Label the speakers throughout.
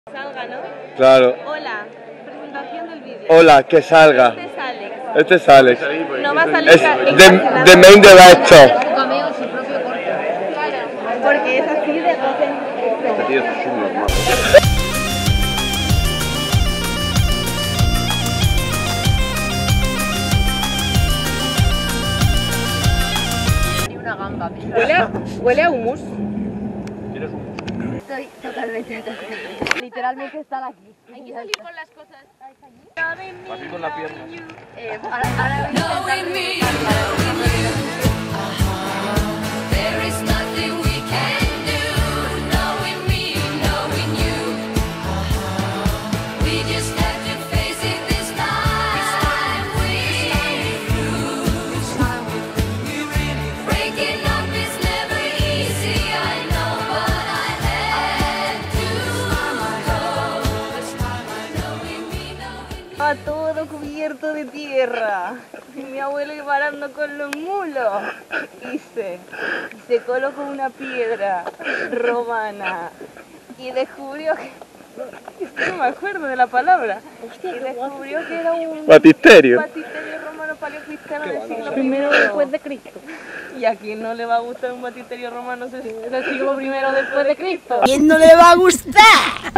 Speaker 1: Salga, ¿no?
Speaker 2: Claro.
Speaker 1: Hola, presentación del vídeo.
Speaker 2: Hola, que salga.
Speaker 1: Este es Alex.
Speaker 2: Este es Alex.
Speaker 1: No va a salir
Speaker 2: Es the main director.
Speaker 1: su cameo en su propio corto. Claro, porque es así de
Speaker 2: Este tío es un normal.
Speaker 1: una gamba.
Speaker 3: Huele a humus.
Speaker 1: Estoy totalmente atascada. Literalmente estar aquí. Hay que salir con las cosas.
Speaker 2: Así con la pierna.
Speaker 1: Ahora voy a todo cubierto de tierra. Mi abuelo iba arando con los mulos y se coló con una piedra romana y descubrió que... Es que no me acuerdo de la palabra. Y descubrió que era un
Speaker 2: Batisterio.
Speaker 1: batisterio romano paleocristiano del siglo I después de Cristo. ¿Y a quién no le va a gustar un batisterio romano del siglo I después de Cristo?
Speaker 3: ¿A quién no le va a gustar?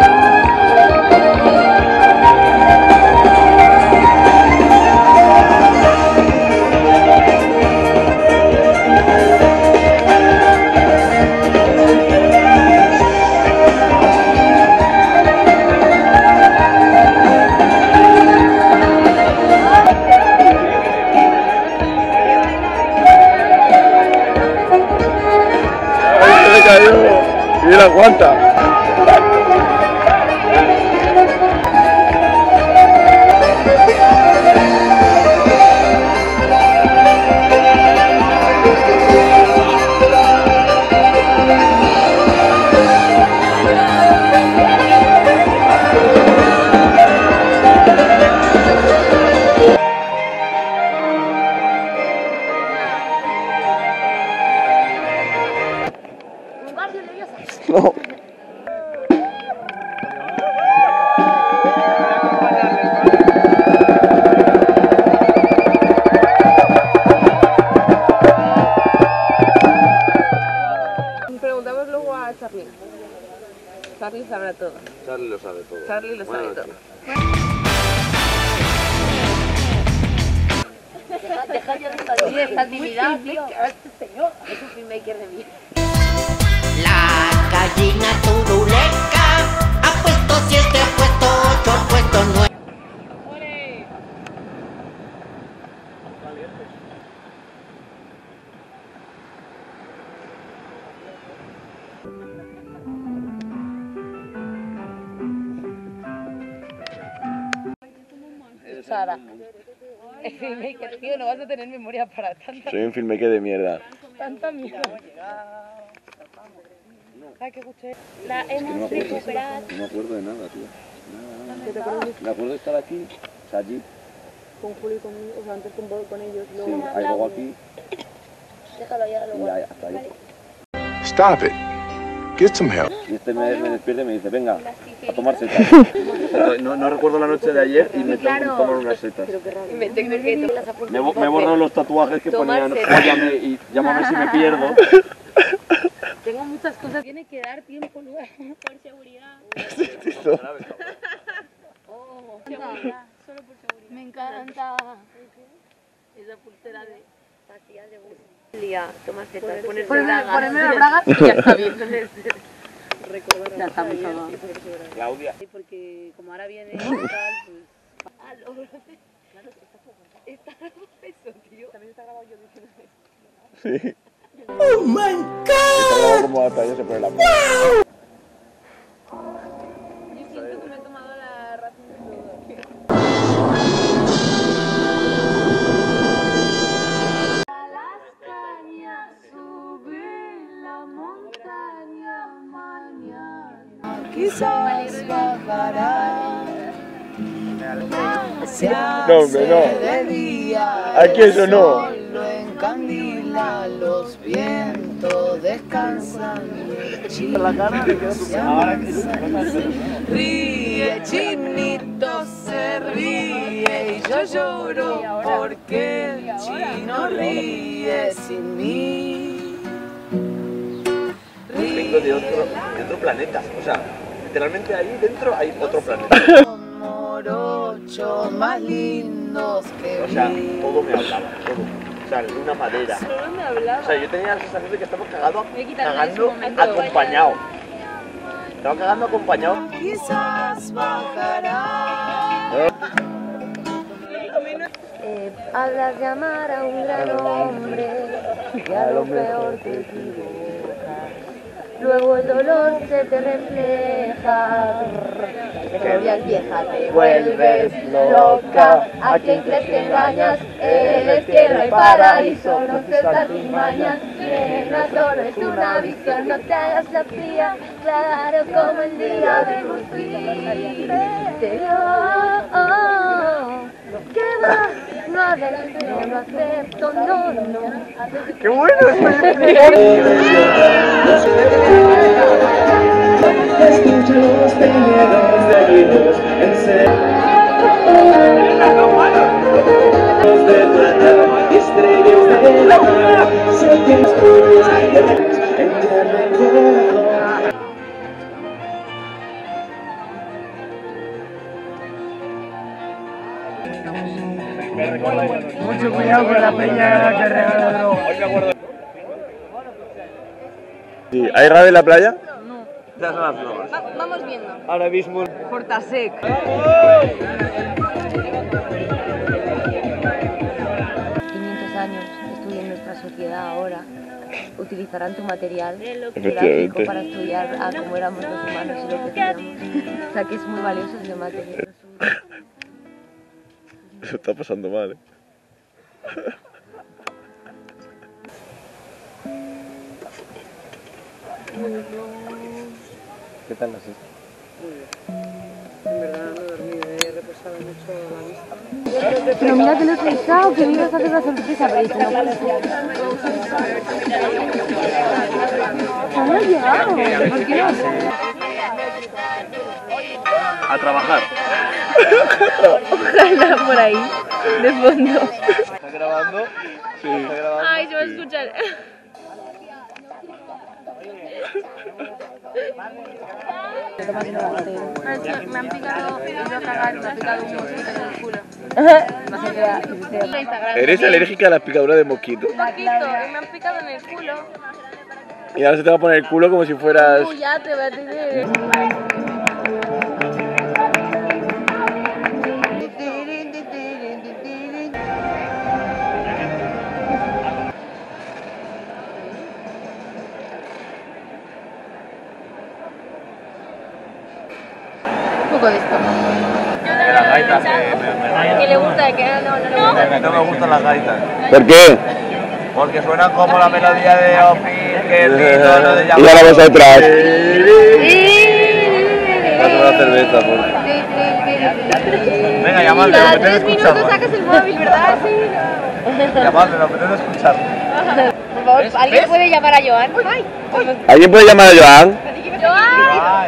Speaker 2: Y él aguanta. No.
Speaker 3: Preguntamos luego a Charlie. Charlie sabrá todo.
Speaker 2: Charlie lo sabe todo.
Speaker 3: Charlie lo sabe todo.
Speaker 1: Deja ya de estar esta actividad, tío. Este señor es un filmmaker de mí.
Speaker 4: La gallina turuleca ha puesto 7, ha puesto 8, ha puesto 9.
Speaker 3: Sara. El filmmaker, tío, no vas a tener memoria para tanta
Speaker 2: Soy un filmmaker de mierda.
Speaker 3: mierda. Ay, qué escuché.
Speaker 1: La hemos recuperado.
Speaker 2: No me acuerdo de nada, tío. Nada. Me acuerdo de estar aquí, o sea, allí.
Speaker 3: Con Julio y conmigo, o sea, antes con ellos,
Speaker 2: Sí,
Speaker 3: luego...
Speaker 2: hay luego aquí
Speaker 1: Déjalo ya,
Speaker 2: y ahí, hasta ahí.
Speaker 5: Stop it. Get some help.
Speaker 2: Y este me despierta y me dice, venga, a tomar setas. No recuerdo la noche de ayer y me tengo que tomar unas setas. Me he borrado los tatuajes que ponían "Óyame" y "Llámame si me pierdo".
Speaker 3: Tengo muchas cosas, tiene que dar tiempo luego.
Speaker 1: Por seguridad.
Speaker 3: Oh,
Speaker 1: Seguridad, solo por seguridad.
Speaker 3: me encanta.
Speaker 1: Esa pulsera de pastillas de bus.
Speaker 3: Lía, toma setas,
Speaker 1: Ponerme
Speaker 3: las bragas y ya está bien. Ya está muy salvado.
Speaker 2: Claudia.
Speaker 3: Sí, porque como ahora viene y tal, pues...
Speaker 1: Ah, no.
Speaker 3: Está eso, tío. También está grabado yo diciendo eso.
Speaker 2: Sí. ¡Oh, my God! Está grabado como batalla se pone la mano.
Speaker 3: Yo siento que me he tomado la razón de todo.
Speaker 6: Quizás bajará.
Speaker 2: No, hombre, no. Aquí eso no.
Speaker 6: Encandila los vientos de descansa mi chinito.
Speaker 2: La cara me quedo
Speaker 6: Ríe, chinito se ríe y yo lloro porque el chino ríe sin mí.
Speaker 2: Vengo de otro planeta, o sea, literalmente ahí dentro hay otro planeta.
Speaker 6: Morochos más lindos que
Speaker 2: O sea, todo me hablaba, todo. O sea, una madera.
Speaker 1: Solo me hablaba.
Speaker 2: O sea, yo tenía la sensación de que estaba cagando
Speaker 1: en su momento.
Speaker 2: acompañado. Estaba cagando acompañado.
Speaker 6: quizás bajará.
Speaker 3: Hablas de amar a un gran hombre y a lo peor te equivocas. Luego el dolor se te refleja. Pero ya vieja te vuelves loca. A quien crees que engañas, eres tierra y paraíso. No te artimañas, nena, solo es una visión. No te hagas la fría, claro como el día de ¿qué va? No acepto, no acepto, no, no.
Speaker 2: ¡Qué bueno!
Speaker 7: Escucho los peñeros de gritos en de plata, estrellas de la mar, sé que estoy en el recuerdo.
Speaker 8: Mucho cuidado con la peña que regala droga.
Speaker 2: Sí, ¿hay radio en la playa? No. Ya son las bromas.
Speaker 1: Vamos viendo.
Speaker 2: Ahora mismo.
Speaker 1: Portasec.
Speaker 3: 500 años estudian nuestra sociedad ahora. Utilizarán tu material gráfico para estudiar a cómo éramos los humanos y lo que hacíamos. O sea que es muy valioso ese material.
Speaker 2: Se está pasando mal, ¿eh? ¿Qué tal la siesta?
Speaker 6: En verdad no he dormido, he reposado mucho la vista.
Speaker 3: Pero mira que lo he pensado, que me ibas a hacer una sorpresa, pero dice, no puede ser. ¿Cuándo has llegado? ¿Por qué no?
Speaker 2: A trabajar.
Speaker 1: Ojalá por ahí, de fondo.
Speaker 2: ¿Está grabando? Sí. ¿Está grabando?
Speaker 1: Ay, se va a escuchar. Me han picado, he ido a cagar, me ha picado un mosquito en el culo.
Speaker 2: ¿Eres alérgica a la picadura de mosquito?
Speaker 1: Un poquito, me han picado en el culo.
Speaker 2: Y ahora se te va a poner el culo como si fueras...
Speaker 1: Ya te voy a tener.
Speaker 3: Un poco de esto.
Speaker 2: Que las gaitas
Speaker 3: Que le gusta, que no le gusta.
Speaker 2: no me gustan las gaitas.
Speaker 9: ¿Por qué?
Speaker 2: Porque suenan como la melodía de Ophir, que el grito no de
Speaker 9: Y ahora vosotras.
Speaker 2: Dame una cerveza, por favor. Venga, llamadle,
Speaker 3: Cada
Speaker 2: lo pretendo
Speaker 3: 3 minutos
Speaker 2: escuchar.
Speaker 3: sacas el móvil, ¿verdad? Sí.
Speaker 2: Llamadle, lo pretendo escuchar.
Speaker 3: Por favor, ¿alguien puede llamar a Joan? Ay,
Speaker 9: ¿Alguien puede llamar a Joan?
Speaker 3: Joan.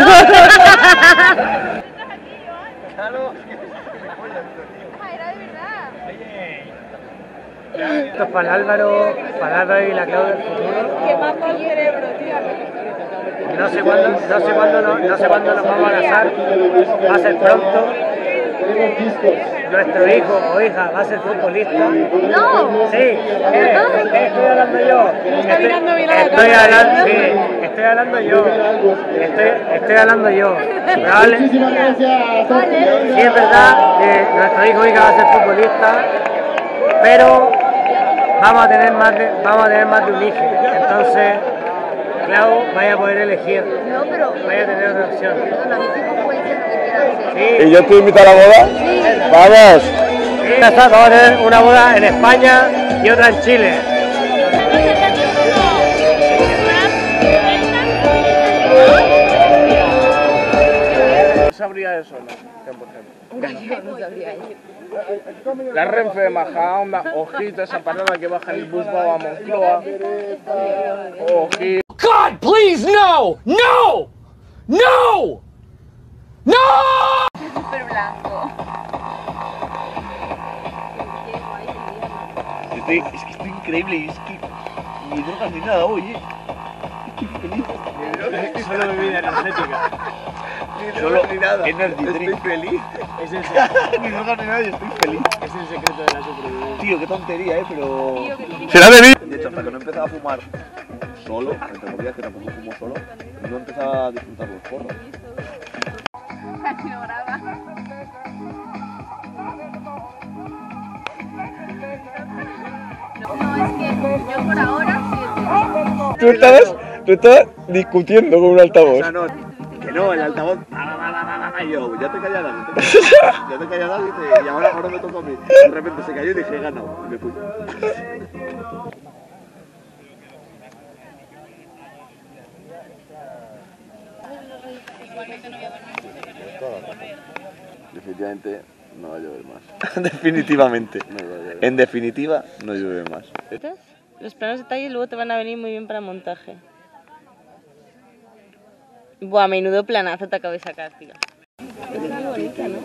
Speaker 3: Era de verdad.
Speaker 8: Esto es para Álvaro y la Claudia del futuro.
Speaker 1: Que más mal cerebro, tío.
Speaker 8: No sé cuándo nos vamos a casar. Va a ser pronto. Nuestro hijo o hija va a ser futbolista.
Speaker 3: No.
Speaker 8: Sí, estoy hablando yo. Estoy hablando yo. Estoy hablando yo. ¿Vale? Sí, es verdad que nuestro hijo o hija va a ser futbolista, pero vamos a tener más de un hijo. Entonces, Clau, vaya a poder elegir.
Speaker 3: No, pero.
Speaker 8: Vaya a tener otra opción.
Speaker 3: Perdona, mis hijos pueden ser lo que quieran ser.
Speaker 9: ¿Y yo estoy invitado a la boda?
Speaker 3: Sí.
Speaker 9: ¡Vamos!
Speaker 8: Ya está, vamos a tener una boda en España y otra en Chile.
Speaker 10: sabría eso, ¿no? 100%.
Speaker 1: Yo no sabría ir.
Speaker 10: La Renfe de Majadahonda, ojito esa parada que baja el bus a Moncloa. Ojito.
Speaker 11: God, please, no! No! No! No!
Speaker 1: Súper blanco.
Speaker 2: Es que estoy increíble y es que ni drogas ni nada hoy, Estoy feliz.
Speaker 8: Solo bebida energética.
Speaker 2: Solo ni nada. Energy drink.
Speaker 10: Estoy feliz.
Speaker 8: Es el,
Speaker 2: Ni drogas ni nada y estoy feliz.
Speaker 8: es el secreto de la supervivencia.
Speaker 2: Tío, qué tontería, pero...
Speaker 9: ¿Será de mí?
Speaker 2: De hecho, hasta que no empezaba a fumar solo, entre comillas, que tampoco fumo solo, no empezaba a disfrutar los porros.
Speaker 1: No, es que yo por ahora sí.
Speaker 9: Tú estabas discutiendo con un altavoz.
Speaker 2: O sea, no, que no, el altavoz... Y yo, ya te callarás, ya te callarás y ahora me toca a mí. De repente se cayó y dije, he ganado, y me fui. Definitivamente no va a llover más.
Speaker 9: Definitivamente.
Speaker 2: No va a llover.
Speaker 9: En definitiva, no llueve más.
Speaker 1: Los planos detalles luego te van a venir muy bien para montaje. Buah, menudo planazo te acabo de sacar, tío. Es muy bonita, ¿no?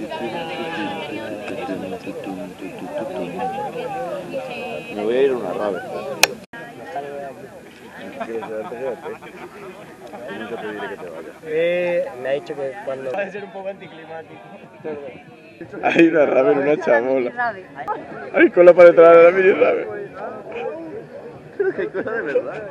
Speaker 2: Me voy a ir a una rave.
Speaker 8: Me ha dicho que cuando... Va a ser un poco anticlimático.
Speaker 9: Hay una rave en una chabola. Hay cola para entrar a la mini rave.
Speaker 2: Qué cosa de verdad.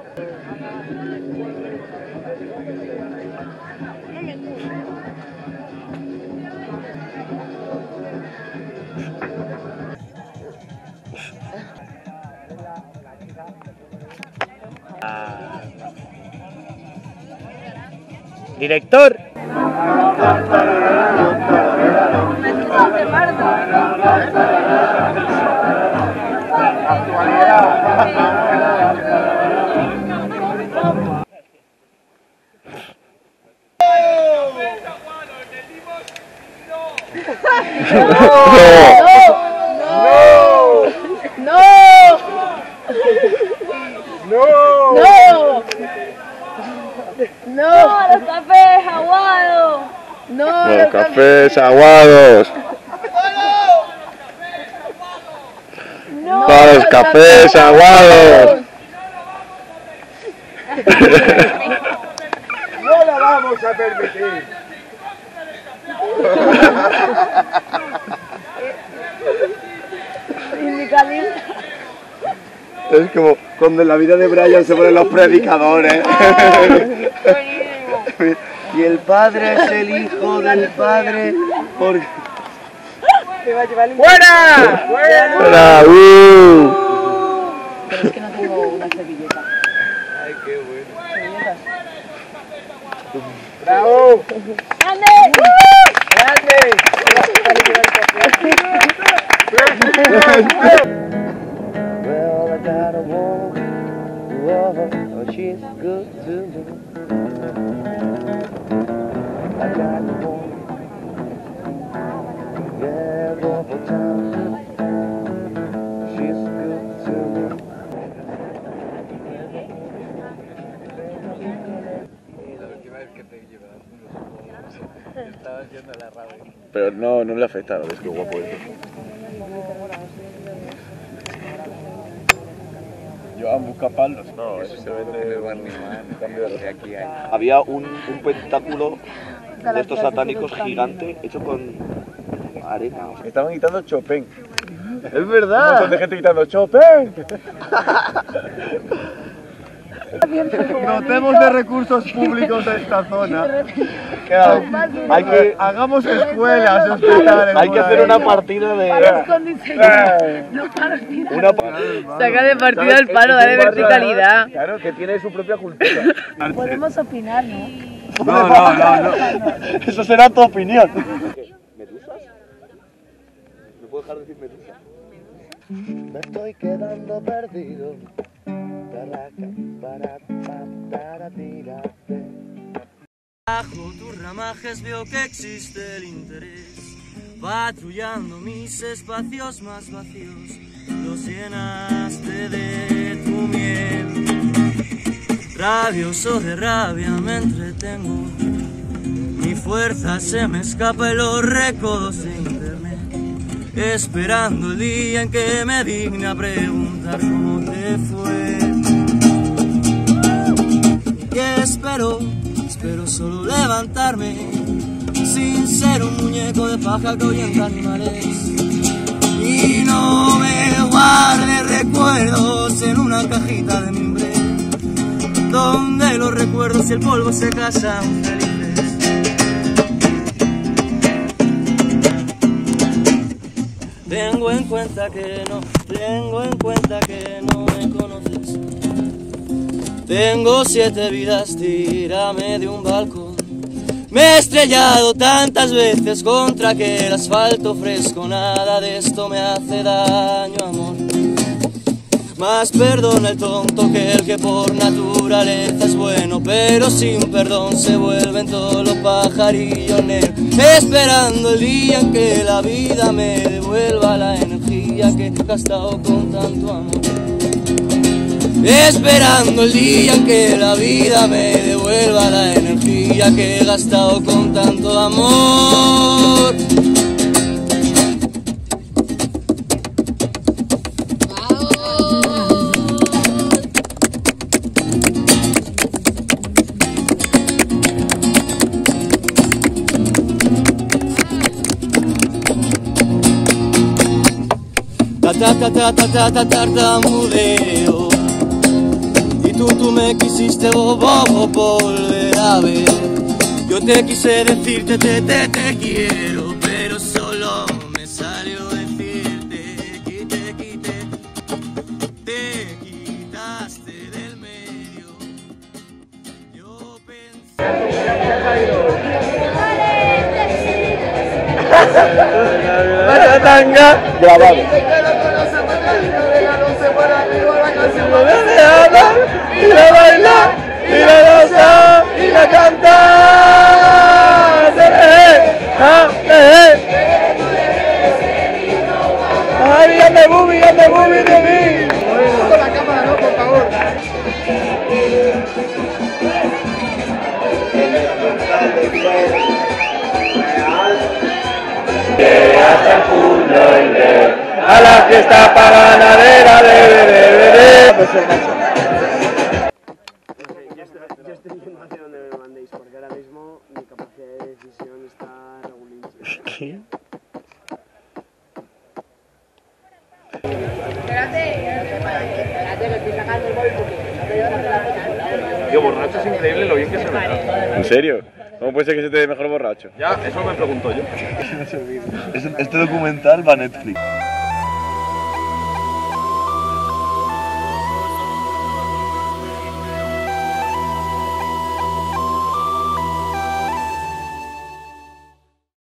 Speaker 8: Director.
Speaker 1: ¡No! ¡Los cafés aguados! ¡No!
Speaker 9: Los cafés aguados.
Speaker 1: ¡No!
Speaker 9: Para los cafés aguados.
Speaker 10: No la vamos a permitir.
Speaker 2: Es como cuando en la vida de Brian se ponen los predicadores. Y el padre es el hijo del padre. Porque...
Speaker 10: ¡Fuera!
Speaker 9: ¡Fuera!
Speaker 6: Pero es que no tengo una servilleta.
Speaker 2: Ay, qué bueno.
Speaker 10: ¡Bravo!
Speaker 1: ¡Grande!
Speaker 7: Well, I got a woman, whoa, she's good to me. I got a woman, yeah, one more time. She's good to me.
Speaker 9: Pero no le afecta, es que guapo esto.
Speaker 2: Joan busca palos.
Speaker 9: No, eso se vende en el Barnimán, en cambio de aquí hay.
Speaker 2: Había un pentáculo de estos satánicos gigante hecho con arena.
Speaker 9: Estaban gritando Chopin.
Speaker 2: Es
Speaker 9: Un
Speaker 2: verdad.
Speaker 9: montón de gente gritando Chopin.
Speaker 2: Dotemos de recursos públicos de esta zona. Claro, hagamos escuelas, hospitales. Hay que hacer una partida de...
Speaker 1: Saca de partida el palo, dale verticalidad.
Speaker 2: Claro, que tiene su propia cultura.
Speaker 6: Podemos opinar, ¿no?
Speaker 2: No.
Speaker 9: Eso será tu opinión.
Speaker 2: ¿Medusas? ¿Me puedo dejar de decir medusa?
Speaker 7: Me estoy quedando perdido. Para, para, para,
Speaker 12: Bajo tus ramajes veo que existe el interés, patrullando mis espacios más vacíos, los llenaste de tu miel. Rabioso de rabia me entretengo, mi fuerza se me escapa en los recodos de internet, esperando el día en que me digne a preguntar cómo te fue. ¿Qué espero? Espero solo levantarme, sin ser un muñeco de paja que ahuyenta animales. Y no me guarde recuerdos en una cajita de mimbre, donde los recuerdos y el polvo se casan felices. Tengo en cuenta que no me conoces. Tengo 7 vidas, tírame de un balcón. Me he estrellado tantas veces contra aquel asfalto fresco, nada de esto me hace daño, amor. Más perdona el tonto que el que por naturaleza es bueno, pero sin perdón se vuelven todos los pajarillos negros, esperando el día en que la vida me devuelva la energía que he gastado con tanto amor. Esperando el día en que la vida me devuelva la energía que he gastado con tanto amor. Tartamudeo. Tú me quisiste volver a ver. Yo te quise decirte te quiero, pero solo me salió decirte que te quitaste del medio. Yo pensé...
Speaker 9: La tanga grabado. Y la baila, y la danza, y la canta. Ay, ya me bubi de mí. Con la cámara, no, por favor. Hasta el puño a la fiesta paganadera de.
Speaker 6: Yo estoy yendo hacia donde me mandéis, porque ahora mismo mi capacidad de decisión está regulín.
Speaker 9: ¿Qué?
Speaker 1: Espérate, que estoy sacando el golpe.
Speaker 2: Tío, borracho es increíble lo bien que se me da.
Speaker 9: ¿En serio? ¿Cómo puede ser que se te dé mejor borracho?
Speaker 2: Ya, eso me pregunto yo.
Speaker 9: Este documental va a Netflix.